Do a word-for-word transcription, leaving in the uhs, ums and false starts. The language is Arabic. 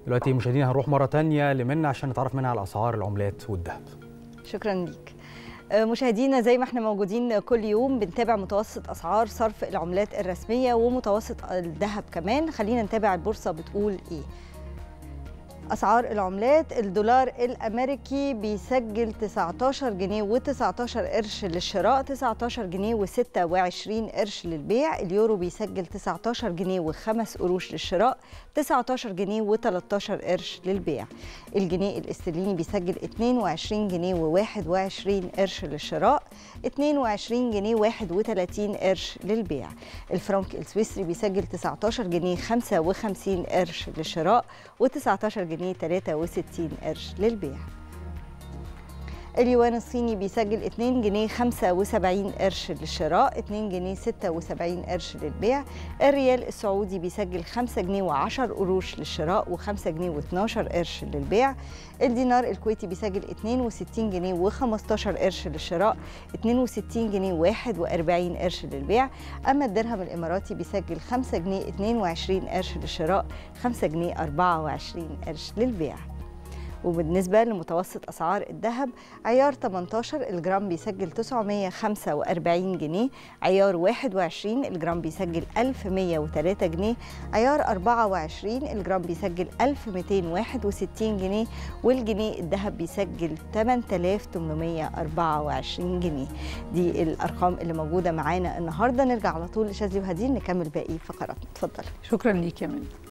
دلوقتي مشاهدينا هنروح مرة تانية لمنى عشان نتعرف منها على أسعار العملات والذهب. شكرا ليك. مشاهدينا زي ما احنا موجودين كل يوم بنتابع متوسط أسعار صرف العملات الرسمية ومتوسط الذهب كمان. خلينا نتابع البورصة بتقول ايه. أسعار العملات: الدولار الأمريكي بيسجل تسعتاشر جنيه وتسعتاشر قرش للشراء، تسعتاشر جنيه وستة وعشرين قرش للبيع. اليورو بيسجل تسعتاشر جنيه وخمس قروش للشراء، تسعتاشر جنيه وتلتاشر قرش للبيع. الجنيه الاسترليني بيسجل اتنين وعشرين جنيه وواحد وعشرين قرش للشراء، اتنين وعشرين جنيه وواحد وتلاتين قرش للبيع. الفرنك السويسري بيسجل تسعتاشر جنيه خمسة وخمسين قرش للشراء، وتسعتاشر جنيه تلاتة وستين قرش للبيع. اليوان الصيني بيسجل اتنين جنيه خمسة وسبعين قرش للشراء، اتنين جنيه ستة وسبعين قرش للبيع. الريال السعودي بيسجل خمسة جنيه وعشر قروش للشراء وخمسة جنيه واتناشر قرش للبيع. الدينار الكويتي بيسجل اتنين وستين جنيه وخمستاشر قرش للشراء، اتنين وستين جنيه وواحد وأربعين قرش للبيع. أما الدرهم الإماراتي بيسجل خمسة جنيه اتنين وعشرين قرش للشراء، خمسة جنيه أربعة وعشرين قرش للبيع. وبالنسبة لمتوسط أسعار الذهب: عيار تمنتاشر الجرام بيسجل تسعمية وخمسة وأربعين جنيه، عيار واحد وعشرين الجرام بيسجل ألف ومية وتلاتة جنيه، عيار أربعة وعشرين الجرام بيسجل ألف وميتين وواحد وستين جنيه، والجنيه الذهب بيسجل تمنية آلاف وتمنمية وأربعة وعشرين جنيه. دي الأرقام اللي موجودة معانا النهاردة. نرجع على طول لشاذلي وهدين نكمل باقي فقراتنا. اتفضلي. شكرا ليك يا منى.